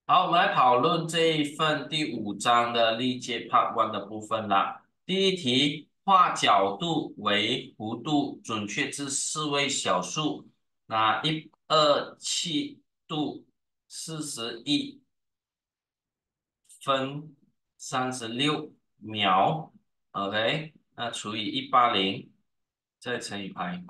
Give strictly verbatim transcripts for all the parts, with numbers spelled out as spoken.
好，我们来讨论这一份第五章的历届 Part One 的部分啦。第一题，画角度为弧度准确至四位小数，那一二七度四十一分三十六秒，OK，那除以一八零，再乘以派，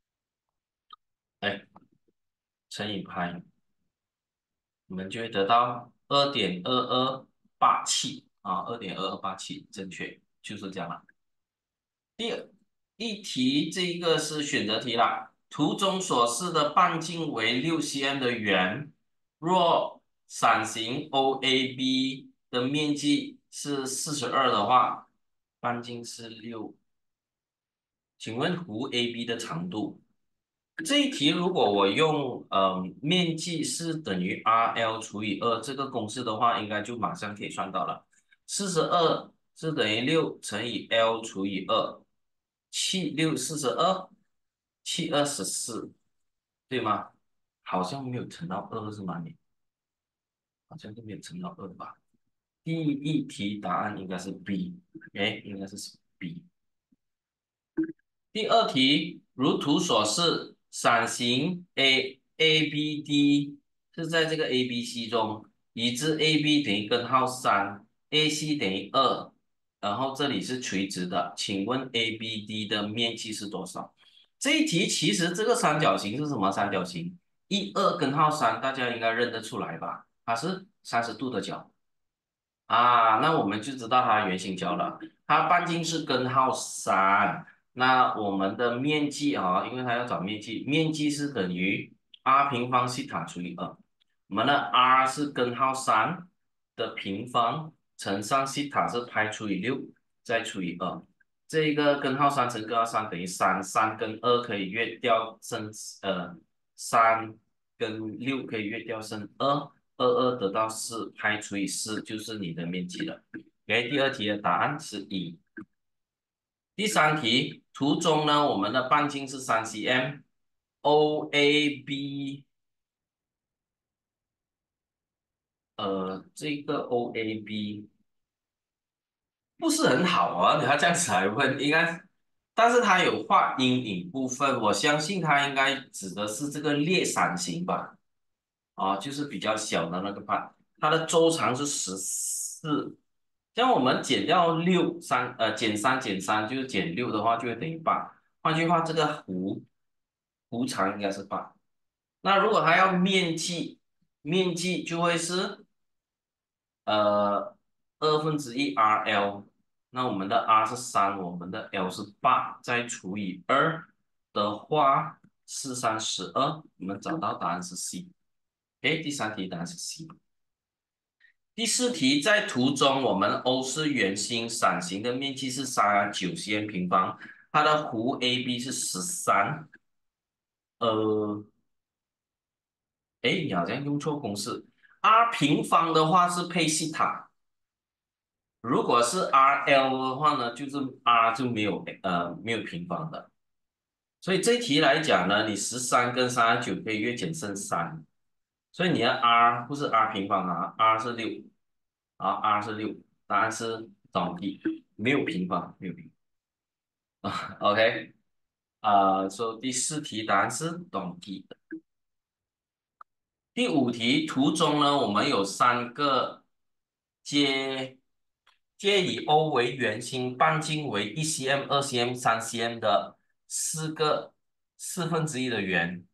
哎，乘以派。我们就会得到二点二二八七啊，二点二二八七，正确，就是这样了。第二一题，这一个是选择题啦。图中所示的半径为六 cm 的圆，若伞形 O A B 的面积是四十二的话，半径是六，请问弧 A B 的长度？这一题如果我用呃面积是等于 R L 除以二这个公式的话，应该就马上可以算到了。四十二是等于六乘以 L 除以二，七六四十二，七二十四，对吗？好像没有乘到二是吗？你好像都没有乘到二吧？第一题答案应该是 B，哎，应该是 B。第二题，如图所示，伞形 A A B D 是在这个 A B C 中，已知 A B 等于根号三，A C 等于二，然后这里是垂直的，请问 A B D 的面积是多少？这一题其实这个三角形是什么三角形？一二根号三，大家应该认得出来吧？它是三十度的角啊，那我们就知道它圆心角了，它半径是根号三。那我们的面积啊，因为它要找面积，面积是等于 r 平方西塔除以二。我们的 r 是根号三的平方乘上西塔是派除以六，再除以二。这个根号三乘根号三等于三，三跟二可以约掉剩呃三跟六可以约掉剩二，二二得到四，派除以四就是你的面积了。OK，第二题的答案是一。第三题，图中呢，我们的半径是三 cm，O A B，呃，这个 O A B 不是很好啊，你要这样子来问，应该，但是它有画阴影部分，我相信它应该指的是这个裂伞形吧，啊，就是比较小的那个半，它的周长是十四，像我们减掉六三，呃，减三减三就是减六的话，就会等于八。换句话，这个弧弧长应该是八。那如果还要面积，面积就会是呃二分之一 R L，那我们的 R 是三，我们的 L 是八，再除以二的话，四三十二，我们找到答案是 C。诶，第三题答案是 C。第四题，在图中，我们 O 是圆心，伞形的面积是三九 cm 平方，它的弧 A B 是十三。呃，诶，你好像用错公式，R 平方的话是配西塔，如果是 R L 的话呢，就是 R 就没有呃没有平方的，所以这一题来讲呢，你十三跟三十九可以约减剩三，所以你的 R 不是 R 平方啊，R 是六，啊，R 是六，答案是等比，没有平方，没有平方啊，OK，啊，所以第四题答案是等比。第五题，图中呢，我们有三个皆皆以 O 为圆心，半径为一 cm、二 cm、三 cm 的四个四分之一的圆，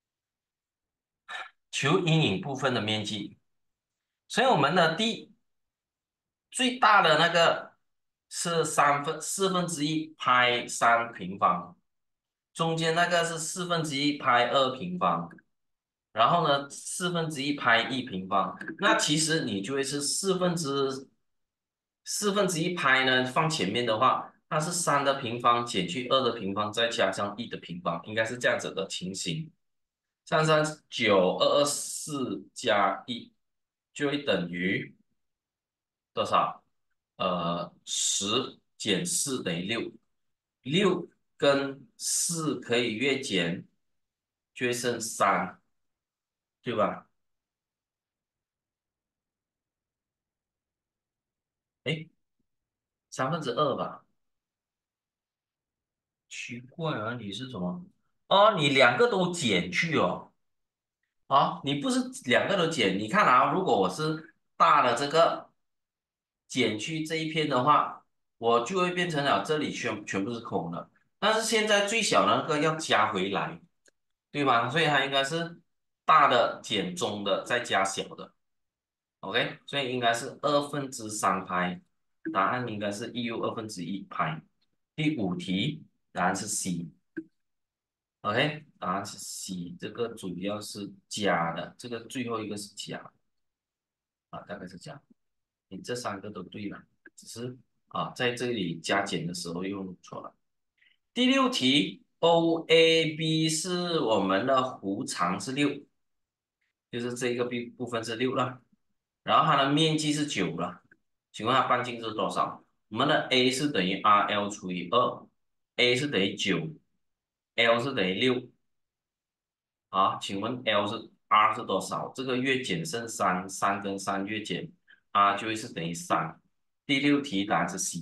求阴影部分的面积。所以我们的第最大的那个是三分四分之一派三平方，中间那个是四分之一派二平方，然后呢，四分之一派一平方，那其实你就会是四分之四分之一派呢，放前面的话，它是三的平方减去二的平方，再加上一的平方，应该是这样子的情形。三三九二二四加一就会等于多少？呃，十减四等于六，六跟四可以约减，就会剩三，对吧？ 诶，三分之二吧？奇怪啊，你是什么？哦，你两个都减去哦。啊，你不是两个都减？你看啊，如果我是大的这个减去这一片的话，我就会变成了这里全全部是空的。但是现在最小的那个要加回来，对吧？所以它应该是大的减中的再加小的，OK？所以应该是二分之三拍，答案应该是 e u 二分之一拍。第五题，答案是 C，OK？答案是 C，这个主要是加的，这个最后一个是加啊，大概是这样。你这三个都对了，只是啊在这里加减的时候用错了。第六题，O A B 是我们的弧长是六，就是这个部部分是六了，然后它的面积是九了，请问它半径是多少？我们的 A 是等于 R L 除以二，A 是等于九，L 是等于六，啊，请问 L 是 R 是多少？这个月减剩三，三跟三月减，R 就会是等于三。第六题答案是 C。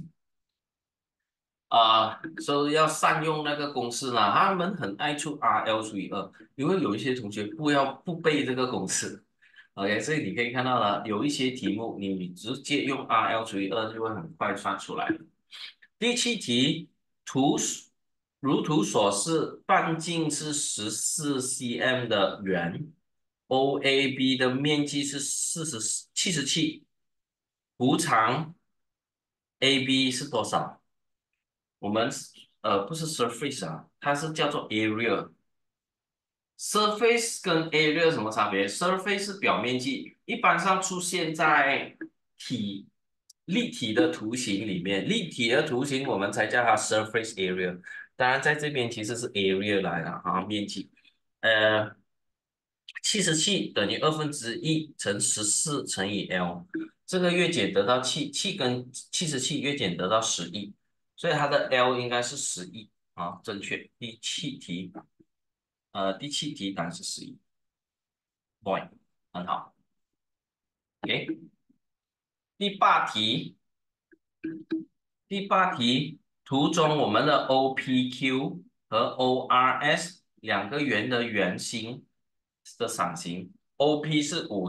啊，所以要善用那个公式啦。他们很爱出 R L 除以二，因为有一些同学不要不背这个公式，OK，所以你可以看到了，有一些题目你直接用 R L 除以二就会很快算出来。第七题，图如图所示，半径是十四 cm 的圆，O A B 的面积是四十七十七，弧长 A B 是多少？我们呃不是 surface 啊，它是叫做 area。surface 跟 area 有什么差别？surface 是表面积，一般上出现在体立体的图形里面，立体的图形我们才叫它 surface area。当然，在这边其实是 area 来了啊，面积。呃，七十七等于二分之一乘十四乘以 L，这个月减得到七，七跟七十七月减得到十一，所以它的 L 应该是十一啊，正确。第七题，呃，第七题答案是十一，boy，很好。OK，第八题，第八题，图中我们的 O P Q 和 O R S 两个圆的圆心的伞形，O P 是五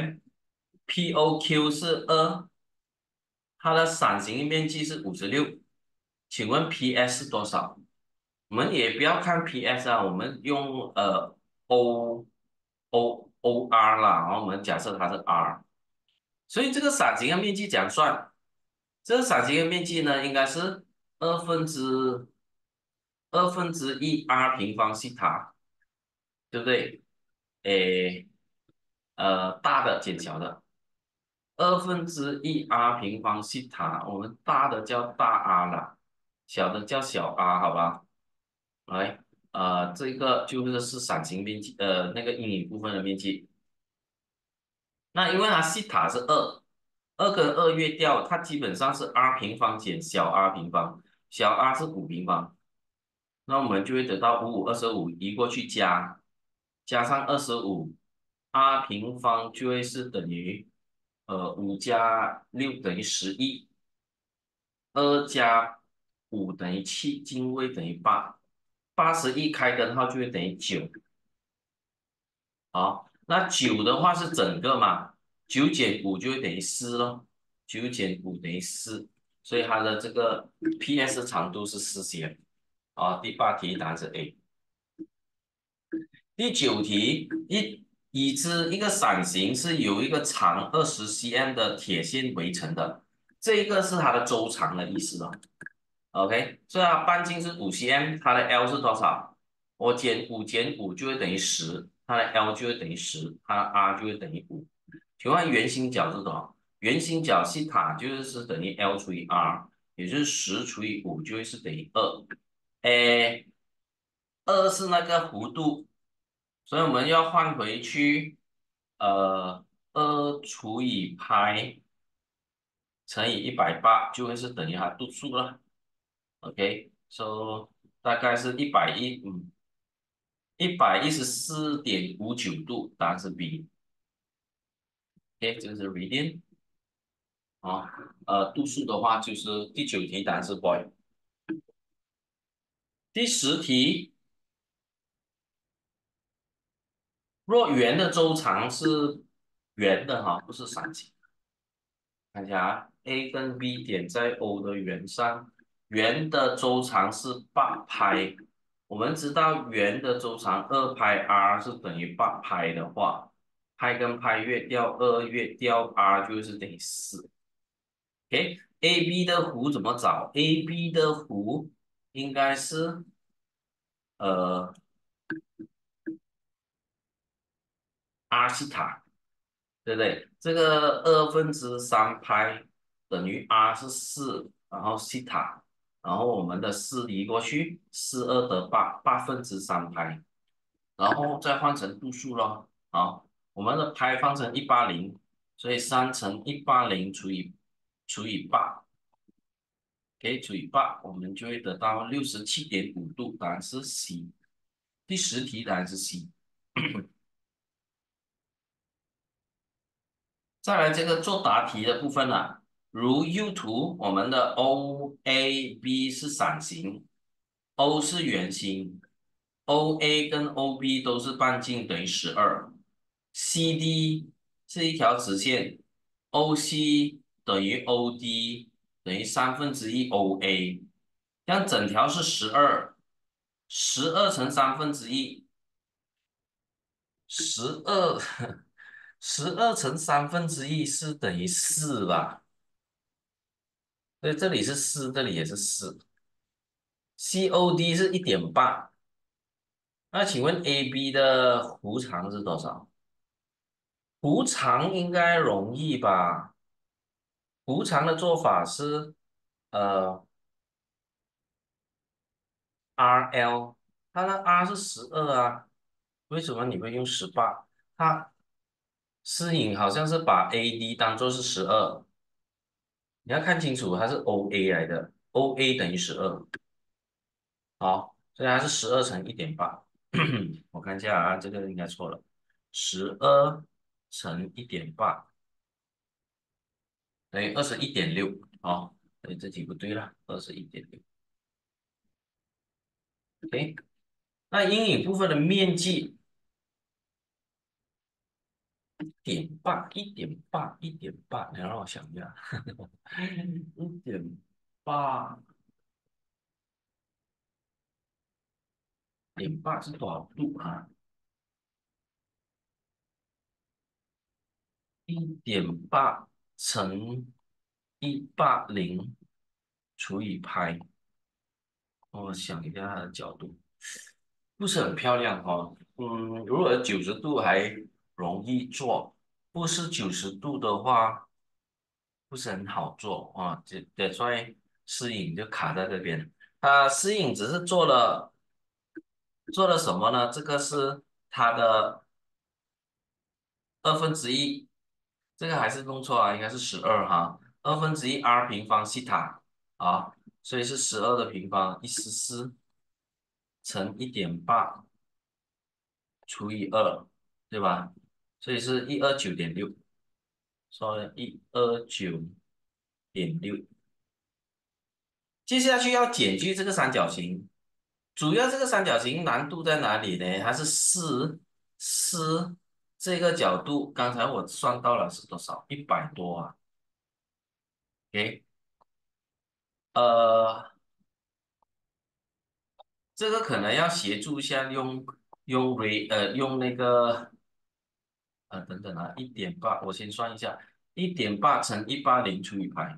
cm，P O Q 是二，它的伞形面积是五十六，请问 P S 是多少？我们也不要看 P S 啊，我们用呃 O O O R 啦，然后我们假设它是 R，所以这个伞形的面积怎样算？这个伞形的面积呢，应该是二分之二分之一 R 平方西塔，对不对？诶，呃，大的减小的。二分之一 r 平方西塔，我们大的叫大 R 啦，小的叫小 r，好吧？来，呃，这个就是是伞形面积，呃，那个阴影部分的面积。那因为它西塔是二，二跟二约掉，它基本上是 r 平方减小 r 平方，小 r 是五平方，那我们就会得到五五二十五移过去加，加上二十五，r 平方就会是等于呃五加六等于十一，二加五等于七，进位等于八，八十一开根号就会等于九。好，那九的话是整个嘛，九减五就会等于四咯，九减五等于四，所以它的这个 P S 长度是四 cm。好，第八题答案是 A。第九题，一已知一个伞形是由一个长二十 cm 的铁线围成的，这一个是它的周长的意思哦。OK，所以它半径是五 cm，它的 L 是多少？我减五减五就会等于十，它的 L 就会等于十，它的 R 就会等于五。请问圆心角是多少？圆心角西塔就是等于 L 除以 R，也就是十除以五就会是等于二。诶，二是那个弧度，所以我们要换回去，呃，二除以派乘以一百八就会是等于它度数了。OK，so 大概是一百一，嗯，一百一十四点五九度，答案是 B。OK，这个是 radian。 啊。呃，度数的话就是第九题答案是 boy。第十题，若圆的周长是圆的哈，不是三角。看一下啊，A 跟 B 点在 O 的圆上，圆的周长是八拍。我们知道圆的周长二拍 r 是等于八拍的话，拍跟拍越掉，二越掉 r 就是等于四。OK，A B 的弧怎么找？A B 的弧应该是呃阿西塔，对不对？这个二分之三拍等于 r 是四，然后西塔，然后我们的四移过去，四二得八，八分之三拍，然后再换成度数咯。好，我们的拍换成一百八十，所以三乘一百八十除以除以八，可以除以八，我们就会得到六十七点五度，答案是 C。第十题答案是 C。再来这个作答题的部分啊，如右图，我们的 O A B 是伞形，O 是圆形，O A 跟 O B 都是半径等于十二，C D 是一条直线，O C 等于 O D 等于三分之一 O A，这样整条是十二，十二乘三分之一，十二十二乘三分之一是等于四吧？所以这里是四，这里也是四。C O D 是一点八，那请问 A B 的弧长是多少？弧长应该容易吧？弧长的做法是呃 R L，它的 R 是十二啊，为什么你会用十八？它思颖好像是把 A D 当做是十二，你要看清楚它是 O A 来的，O A 等于十二。好，所以它是十二乘一点八。我看一下啊，这个应该错了，十二乘一点八等于二十一点六。好，所以这题不对了，二十一点六。OK，那阴影部分的面积点八，一点八，一点八，你让我想一下，一点八，点八是多少度啊？一点八乘一八零除以派，我想一下它的角度。不是很漂亮哦。嗯，如果九十度还容易做，不是九十度的话，不是很好做啊。这这所以适应就卡在这边。它适应只是做了做了什么呢？这个是它的二分之一，这个还是弄错了，应该是十二哈。二分之一 r 平方西塔啊，所以是十二的平方，一十四乘一点八除以二，对吧？所以是一二九点六，说一二九点六。接下去要减去这个三角形，主要这个三角形难度在哪里呢？它是四四这个角度，刚才我算到了是多少？一百多啊。OK，呃，这个可能要协助一下用用 r 呃用那个呃等等啊，一点八，我先算一下，一点八乘一八零除以派。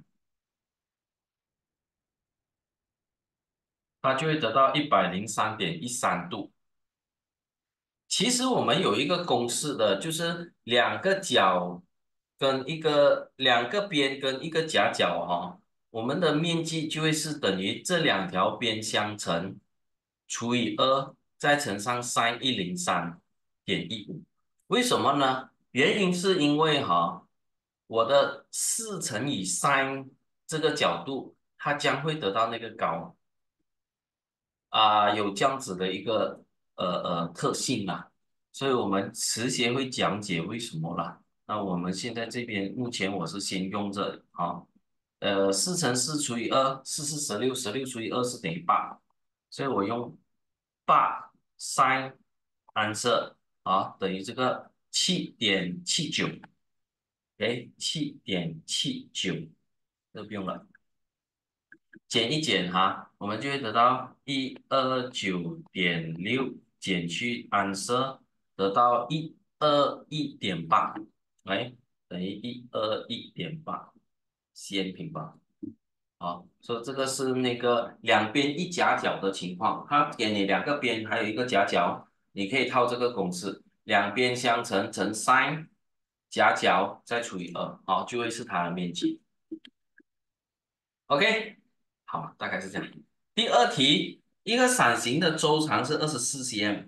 它就会得到一百零三点一三度。其实我们有一个公式的，就是两个角跟一个两个边跟一个夹角哈、我们的面积就会是等于这两条边相乘除以二，再乘上 sin 一零三点一五。为什么呢？原因是因为哈、我的四乘以 sin 这个角度，它将会得到那个高。啊、有这样子的一个呃呃特性啦，所以我们迟些会讲解为什么啦。 那我们现在这边目前我是先用着啊，呃，四乘四除以二，四四十六，十六除以二是等于八，所以我用八 sin answer 啊等于这个七点七九，哎，七点七九，这个不用了。减一减哈，我们就会得到一二九点六减去 answer，得到一二一点八，来等于一二一点八 cm 平方。好，所以这个是那个两边一夹角的情况，它给你两个边还有一个夹角，你可以套这个公式，两边相乘乘 sin 夹角再除以二，好，就会是它的面积。OK。好，大概是这样。第二题，一个伞形的周长是二十四 cm，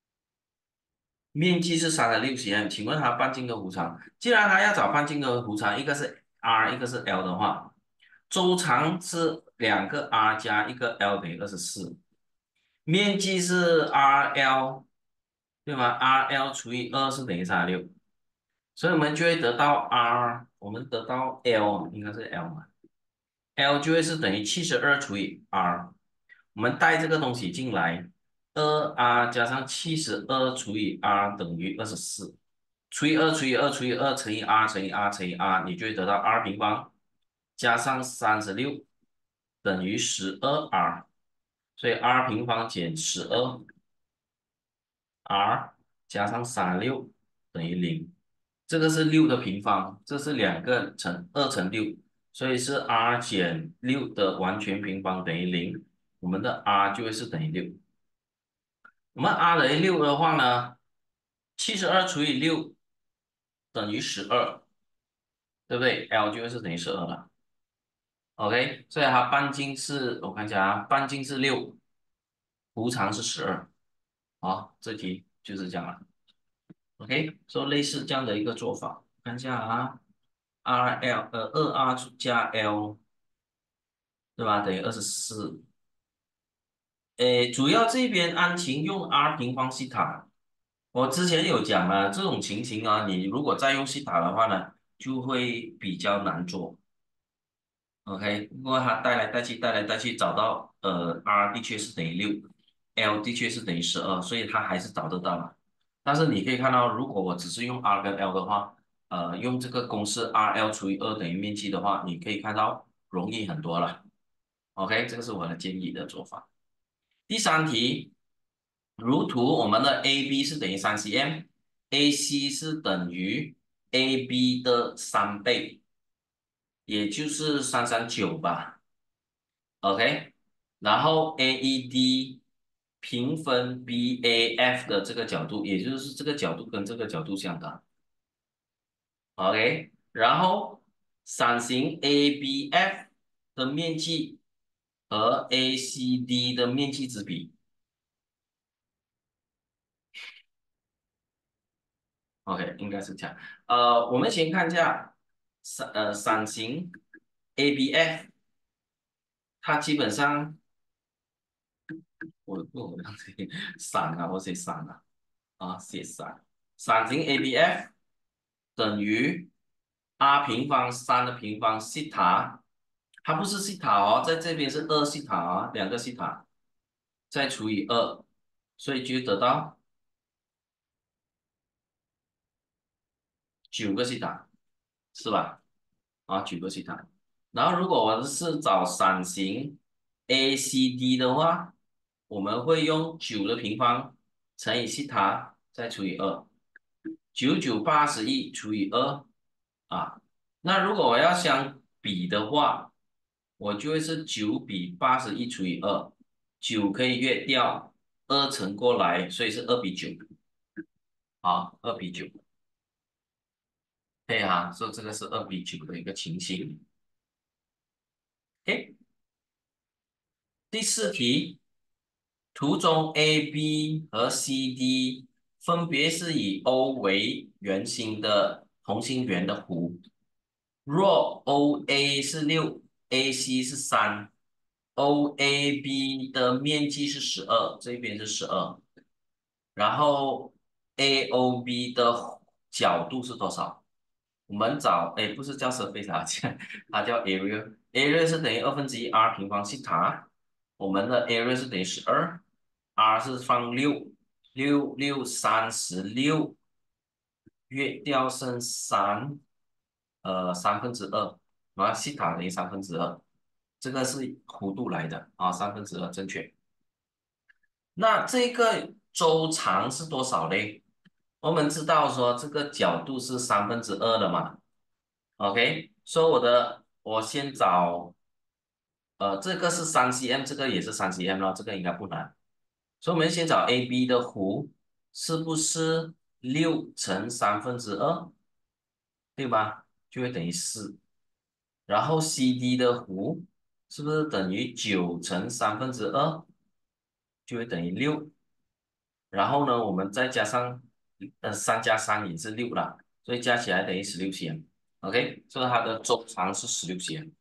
面积是三十六 cm，请问它半径跟弧长？既然它要找半径跟弧长，一个是 r，一个是 l 的话，周长是两个 r 加一个 l 等于二十四，面积是 rl，对吗？rl 除以二是等于三十六，所以我们就会得到 r，我们得到 l 应该是 l 嘛，l 就会是等于七十二除以 r。我们带这个东西进来，二 r 加上七十二除以 r 等于二十四，除以二除以二除以二乘以 r 乘以 r 乘以 r，你就会得到 r 平方加上三十六等于十二 r，所以 r 平方减十二 r 加上三十六等于零，这个是六的平方，这是两个乘二乘六，所以是 r 减六的完全平方等于零，我们的 r 就会是等于六。我们 r 等于六的话呢，七十二除以六等于十二，对不对？L 就会是等于十二了。OK，所以它半径是，我看一下啊，半径是六，弧长是十二。好，这题就是这样了。OK，所以类似这样的一个做法，看一下啊，R L 呃二 R 加 L 对吧？等于二十四。诶，主要这边安晴用 R 平方西塔，我之前有讲了，这种情形啊，你如果再用西塔的话呢，就会比较难做。OK，不过它带来带去带来带去，找到呃 R 的确是等于六，L 的确是等于十二，所以它还是找得到了。但是你可以看到，如果我只是用 R 跟 L 的话，呃，用这个公式 R L 除以二等于面积的话，你可以看到容易很多了。OK，这个是我的建议的做法。第三题，如图我们的 A B 是等于三 cm，A C 是等于 A B 的三倍，也就是三三九吧。OK，然后 A E D 平分 B A F 的这个角度，也就是这个角度跟这个角度相等。OK，然后伞形 A B F 的面积和 A C D 的面积之比。OK，应该是这样。呃，我们先看一下伞呃伞形 A B F，它基本上我我我刚才伞啊，我写伞啊。啊，写伞，伞形 A B F 等于 r 平方三的平方西塔，它不是西塔哦，在这边是二西塔啊，两个西塔再除以二，所以就得到九个西塔，是吧？啊，九个西塔。然后如果我们是找伞形 A C D 的话，我们会用九的平方乘以西塔再除以二，九九八十一除以二啊。那如果我要相比的话，我就会是九比八十一除以二，九可以约掉，二乘过来，所以是二比九。好，二比九，可以哈，所以这个是二比九的一个情形。OK，第四题，图中 A B 和 C D 分别是以 O 为圆心的同心圆的弧。若 O A 是六，A C 是三，O A B 的面积是十二，这边是十二，然后 A O B 的角度是多少？ 我们找，哎，不是叫 surface 啊，叫它叫 area，area 是等于二分之一 r 平方西塔，我们的 area 是等于十二，r 是放六，六六三十六，约掉剩三，呃，三分之二，然后西塔等于三分之二，这个是弧度来的啊，三分之二正确。那这个周长是多少嘞？我们知道说这个角度是三分之二的嘛，OK，所以我的我先找，呃，这个是三 cm，这个也是三 cm 咯，这个应该不难。所以我们先找 A B 的弧是不是六乘三分之二，对吧？就会等于四。然后 C D 的弧是不是等于九乘三分之二，就会等于六。然后呢，我们再加上呃三加三也是六啦，所以加起来等于十六 cm。OK，所以它的周长是十六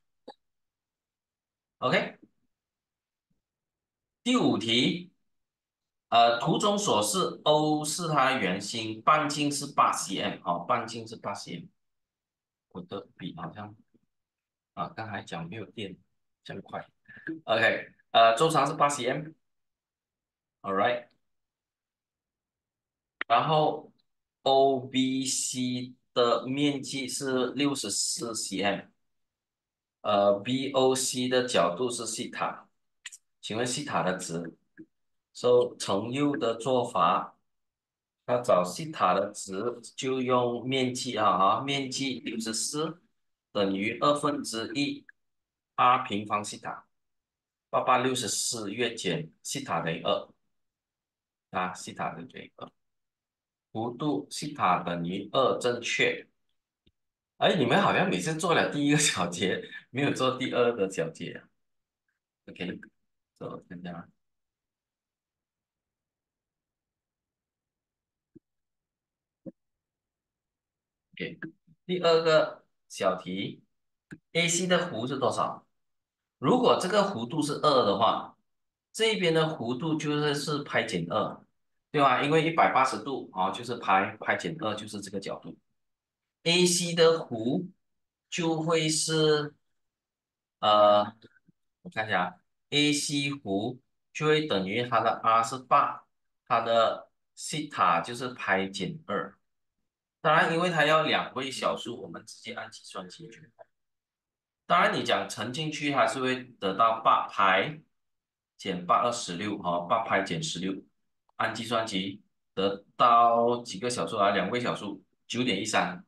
cm。OK，第五题，呃，图中所示 O 是它圆心，半径是八 cm，好、哦，半径是八 cm。我的笔好像啊，刚才讲没有电，这样快。OK，呃，周长是八 cm，All right。然后 O B C 的面积是六十四 cm，呃，B O C 的角度是西塔，请问西塔的值？So 乘右的做法，要找西塔的值，就用面积啊啊，面积六十四等于二分之一 r 平方西塔，八八六十四月减西塔等于二啊，西塔等于二，弧度西塔等于二，正确。哎，你们好像每次做了第一个小节，没有做第二个小节啊。OK，做看一下啊。OK，第二个小题，A C 的弧是多少？如果这个弧度是二的话，这边的弧度就是是派减二，对吧？因为一百八十度啊，就是派派减二，就是这个角度。A C 的弧就会是呃，我看一下啊，A C 弧就会等于它的 r 是八，它的西塔就是派减二。当然，因为它要两位小数，我们直接按计算机就好。当然，你讲乘进去还是会得到八派减八二十六哦，八派减十六，按计算机得到几个小数啊？两位小数，九点一三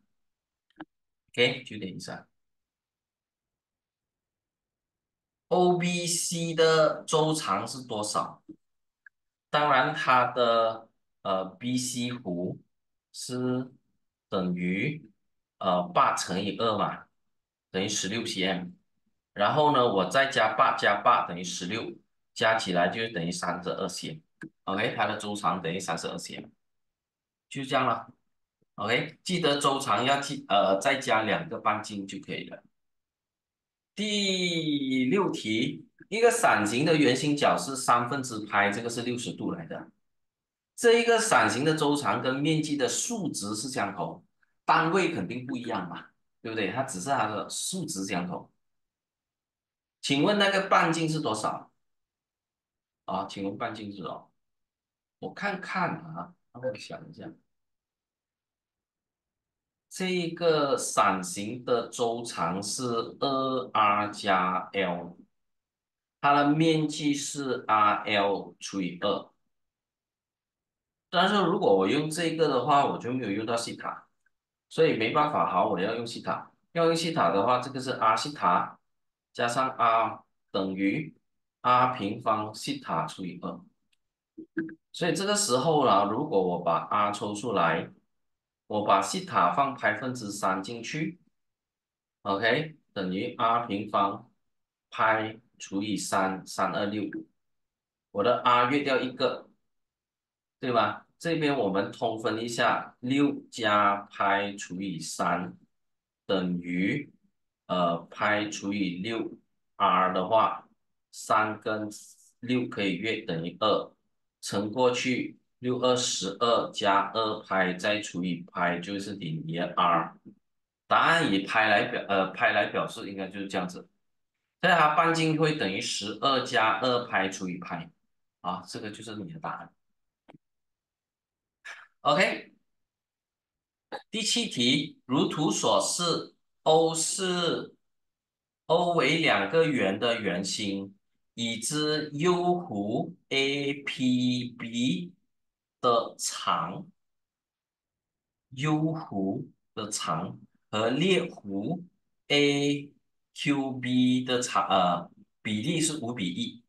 ，OK，九点一三。O B C 的周长是多少？当然，它的呃 B C 弧是等于呃八乘以二嘛，等于十六 cm。然后呢，我再加八加八等于十六，加起来就等于三十二 cm。OK，它的周长等于三十二 cm，就这样了。OK，记得周长要记呃再加两个半径就可以了。第六题，一个伞形的圆心角是三分之派，这个是六十度来的。这一个伞形的周长跟面积的数值是相同，单位肯定不一样嘛，对不对？它只是它的数值相同。请问那个半径是多少啊？请问半径是多少？我看看啊，让我想一下，这一个伞形的周长是二 r 加 l，它的面积是 r l 除以二。但是如果我用这个的话，我就没有用到西塔，所以没办法，好，我要用西塔。要用西塔的话，这个是 r 西塔加上 r 等于 r 平方西塔除以二。所以这个时候呢，如果我把 r 抽出来，我把西塔放百分之三进去，OK，等于 r 平方派除以三，三二六。我的 r 约掉一个，对吧？这边我们通分一下，六加派除以三等于呃派除以六 r 的话，三跟六可以约等于二，乘过去六二十二加二派再除以派就是等于 r， 答案以拍来表呃拍来表示，应该就是这样子。在它半径会等于十二加二拍除以拍，啊，这个就是你的答案。OK，第七题，如图所示，O 是 O 为两个圆的圆心，已知 U 弧 A P B 的长，U 弧的长和列弧 A Q B 的长呃比例是五比一。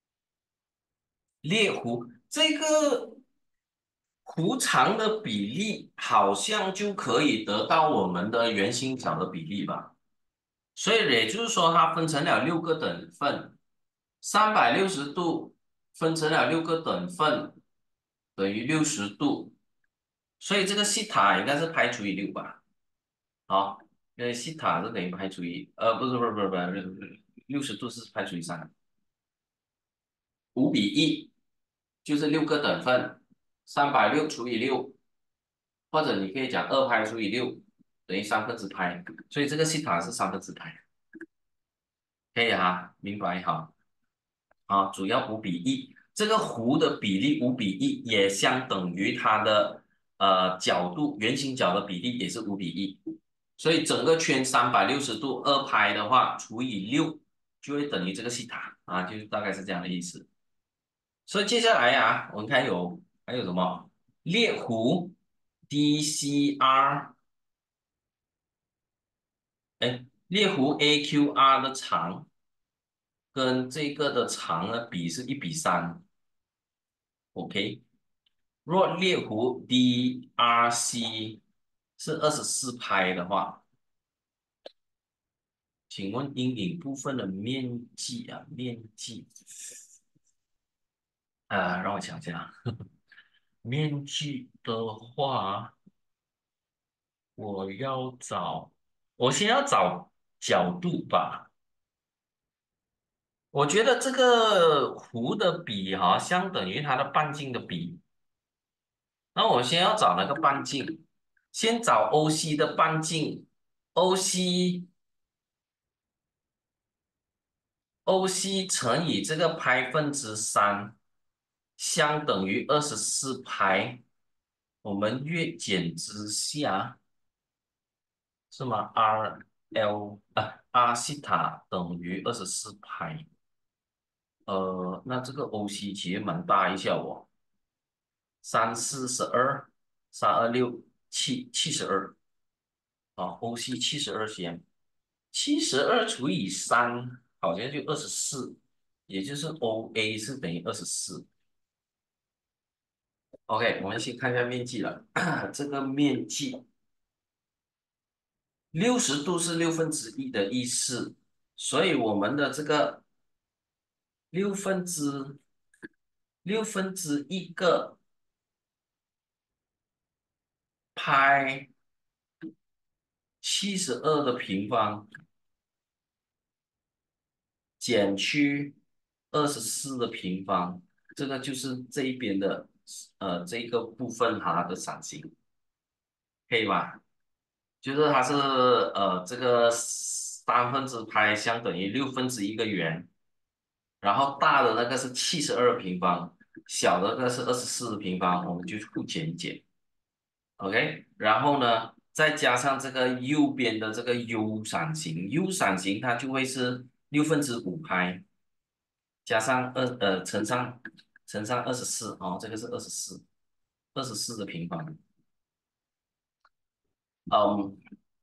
猎狐这个弧长的比例好像就可以得到我们的圆心角的比例吧。所以也就是说，它分成了六个等份，三百六十度分成了六个等份，等于六十度。所以这个西塔应该是派除以六吧？好，因为西塔是等于派除以呃，不是不是不是不是六十度是派除以三，五比一就是六个等份，三百六除以六。或者你可以讲二拍除以六等于三分之拍，所以这个西塔是三分之拍，可以哈，明白哈？啊，主要五比一，这个弧的比例五比一也相等于它的呃角度圆形角的比例也是五比一，所以整个圈三百六十度二拍的话除以六就会等于这个西塔啊，就大概是这样的意思。所以接下来啊，我们看有还有什么猎弧 D C R。哎，猎狐 A Q R 的长跟这个的长呢比是一比三，OK。若猎狐 D R C 是二十四拍的话，请问阴影部分的面积啊，面积啊、让我想想，面积的话，我要找，我先要找角度吧。我觉得这个弧的比哈、相等于它的半径的比。那我先要找那个半径，先找 O C 的半径，OC OC 乘以这个拍分之三，相等于二十四拍。我们约减之下是吗？R L 啊，R 西塔等于二十四拍。呃，那这个 O C 其实蛮大一下哦，三四十二，三二六七七十二啊，O C 七十二先。七十二除以三好像就二十四，也就是 O A 是等于二十四。OK，我们先看一下面积了。这个面积六十度是六分之一的意思，所以我们的这个六分之六分之一个派七十二的平方减去二十四的平方，这个就是这一边的呃这个部分它的散形，可以吧？就是它是呃这个三分之派相等于六分之一个圆，然后大的那个是七十二平方，小的那个是二十四平方，我们就互减一减，OK。然后呢，再加上这个右边的这个 U 伞形，U 伞形它就会是六分之五派加上二呃乘上乘上二十四哦，这个是二十四，二十四的平方，嗯，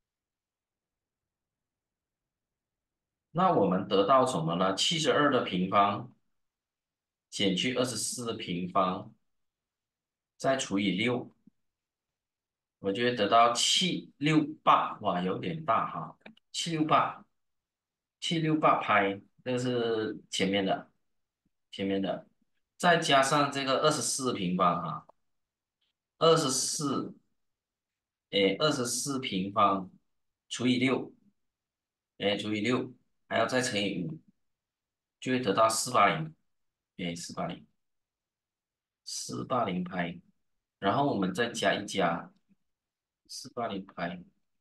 那我们得到什么呢？七十二的平方减去二十四的平方，再除以六，我就会得到七六八，哇，有点大哈，七六八，七六八拍，这个是前面的，前面的，再加上这个二十四平方哈，二十四，诶，二十四平方除以六，诶，除以六，还要再乘以五，就会得到四八零，诶，四八零，四八零拍。然后我们再加一加四八零拍，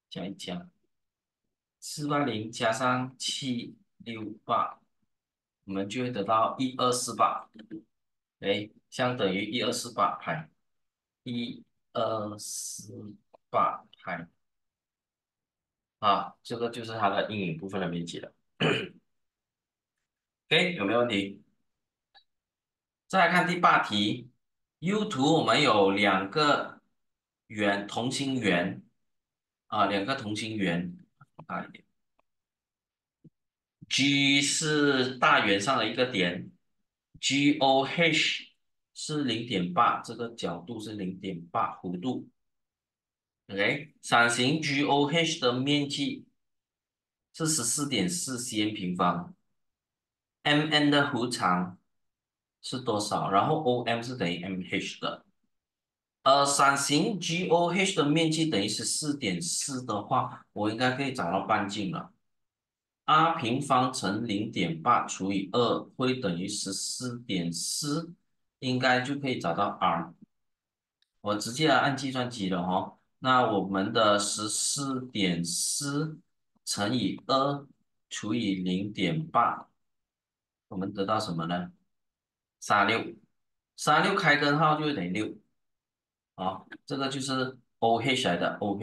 加一加，四八零加上七六八，我们就会得到一二四八，哎，相等于一二四八派，一二四八派啊，这个就是它的阴影部分的面积了。OK，有没有问题？再来看第八题，U 图我们有两个圆同心圆啊，两个同心圆，大一点。G 是大圆上的一个点，G O H 是零点八，这个角度是零点八弧度。OK，伞形 G O H 的面积是十四点四 cm 平方，M N 的弧长是多少？然后 O M 是等于 M H 的。呃，伞形 G O H 的面积等于十四点四的话，我应该可以找到半径了。r 平方乘零点八除以二会等于十四点四，应该就可以找到 r。我直接来按计算机了哦。那我们的十四点四乘以二除以零点八，我们得到什么呢？三六，三六开根号就等于六。好，这个就是 O H 来的 O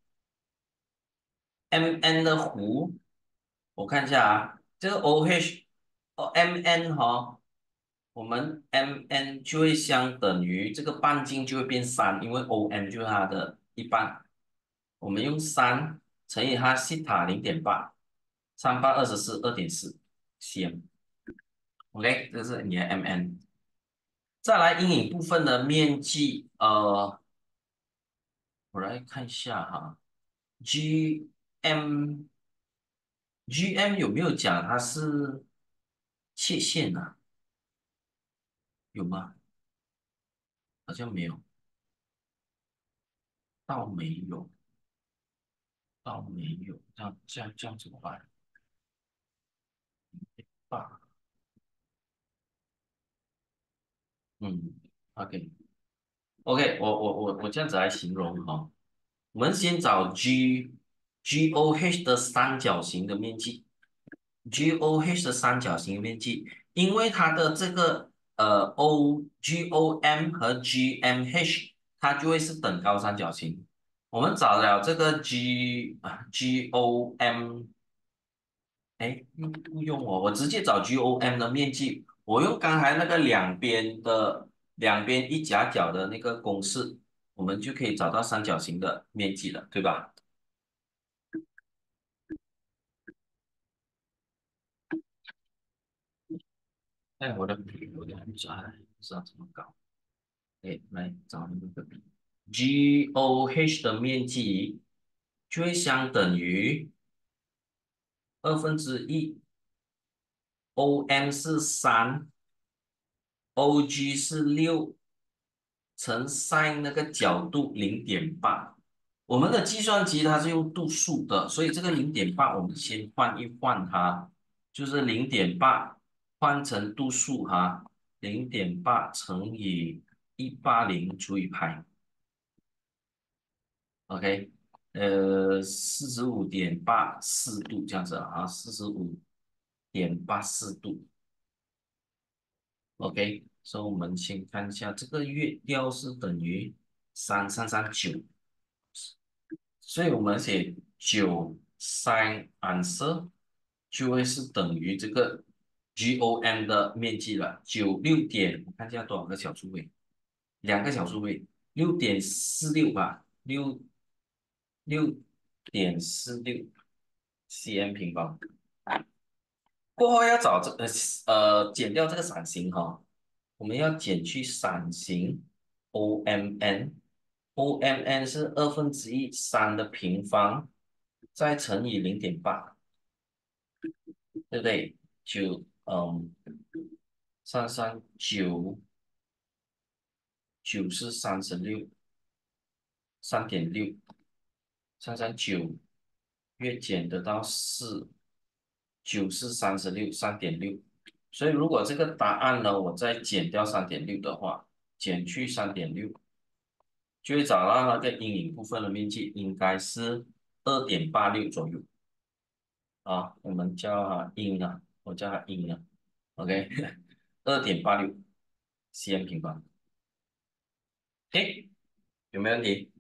H。M N 的弧，我看一下啊，这个 O H，哦 M N 哈，我们 M N 就会相等于这个半径就会变三，因为 O M 就是它的一半，我们用三乘以它西塔零点八，三八二十四二点四 cm，OK，这是你的 M N。再来阴影部分的面积，呃，我来看一下哈，G M G M 有没有讲它是切线啊？有吗？好像没有，倒没有，倒没有。这样这样这样怎么办？爸，嗯，OK OK，我我我我这样子来形容哈、哦，我们先找 G G O H 的三角形的面积，G O H 的三角形面积，因为它的这个呃 O G O M 和 G M H，它就会是等高三角形。我们找了这个 G 啊 G O M，哎，不不用哦，我直接找 G O M 的面积，我用刚才那个两边的两边一夹角的那个公式，我们就可以找到三角形的面积了，对吧？哎，我的笔有点抓，不知道怎么搞。哎，来找那个笔，G O H 的面积就会相等于二分之一，O M 是三，O G 是六，乘 sin 那个角度零点八。我们的计算机它是用度数的，所以这个零点八我们先换一换它，就是零点八换成度数哈，零点八乘以一八零除以派，OK，呃，四十五点八四度这样子啊，四十五点八四度，OK，所以我们先看一下这个月调是等于三三三九。所以我们写九 sin answer 就会是等于这个 G O M 的面积了。九六点，我看一下多少个小数位，两个小数位，六点四六吧，六六点四六 cm 平方。过后要找这呃呃减掉这个伞形哈，我们要减去伞形 O M N，O M N 是二分之一三的平方，再乘以零点八，对不对？就嗯三三九九是三十六，三点六，三三九月减得到四，九是三十六，三点六。所以如果这个答案呢，我再减掉三点六的话，减去三点六，就会找到那个阴影部分的面积应该是二点八六左右啊，我们叫它英啊，我叫它英啊，OK，二点八六 cm 平方，OK，有没有问题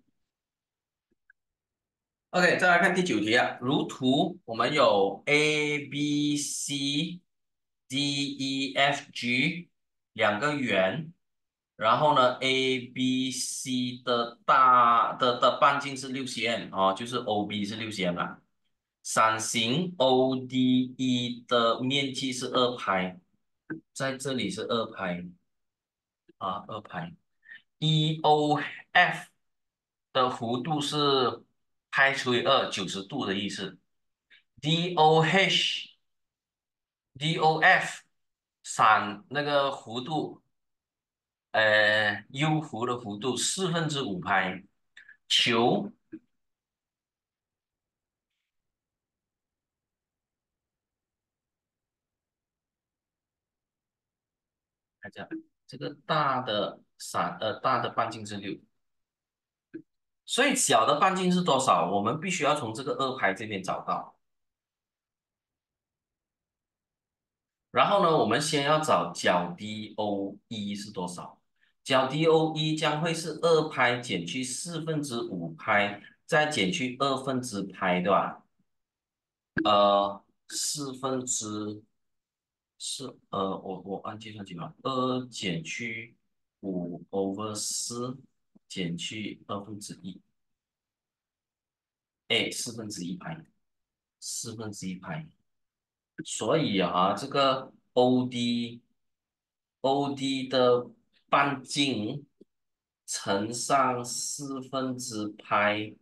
？OK，再来看第九题啊，如图我们有 A、B、C、D、E、F、G 两个圆，然后呢，A、B、C 的大的的半径是六 cm 哦，就是 O B 是六 cm 啦。伞形 O D E 的面积是二拍，在这里是二拍啊，二拍。E O F 的弧度是拍除以二，九十度的意思。D O H D O F 伞那个弧度，呃，U 弧的弧度四分之五拍。球，看一下这个大的伞，呃，大的半径是六，所以小的半径是多少？我们必须要从这个二拍这边找到。然后呢，我们先要找角 D O E 是多少？角 D O E 将会是二拍减去四分之五拍，再减去二分之拍，对吧？呃，四分之四，呃，我我按计算机吧，二减去五 over 四减去二分之一，哎，四分之一拍，四分之一拍。所以啊，这个 O D O D 的半径乘上四分之派，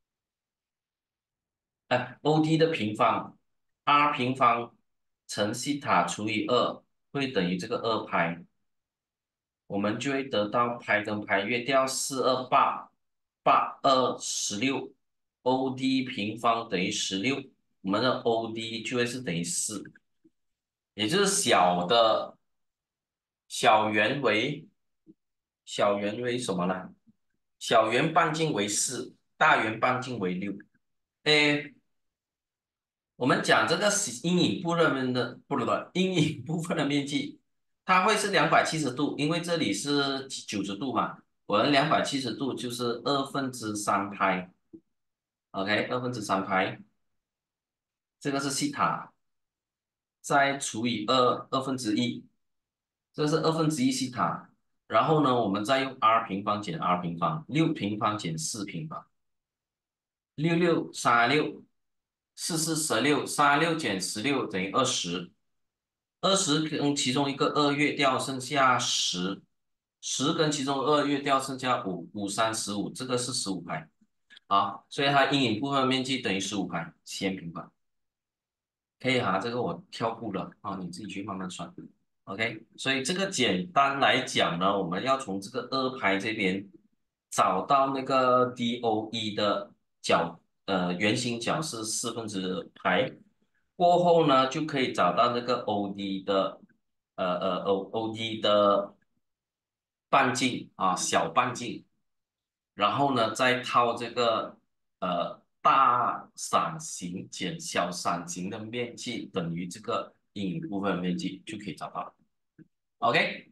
哎，O D 的平方 r 平方乘西塔除以二会等于这个二派，我们就会得到派跟派约掉四二八八二十六，O D 平方等于十六，我们的 O D 就会是等于四，也就是小的小圆为小圆为什么呢？小圆半径为四，大圆半径为六。诶，我们讲这个阴影部分的不不不，阴影部分的面积，它会是两百七十度，因为这里是九十度嘛，我们两百七十度就是二分之三拍，OK，二分之三拍，这个是西塔，再除以二二分之一，这是二分之一西塔。然后呢，我们再用 r 平方减 r 平方，六平方减四平方，六六三六，四四十六，三六减十六等于二十，二十跟其中一个二月掉，剩下十，十跟其中二月掉，剩下五，五三十五，这个是十五拍，好，所以它阴影部分面积等于十五拍，千平方。可以哈，这个我跳过了啊，你自己去慢慢算。OK，所以这个简单来讲呢，我们要从这个二排这边找到那个 D O E 的角，呃，圆形角是四分之排，过后呢就可以找到那个 O D 的，呃呃 O O D 的半径啊，小半径，然后呢再套这个呃大伞形减小伞形的面积等于这个阴影部分的面积就可以找到了。OK。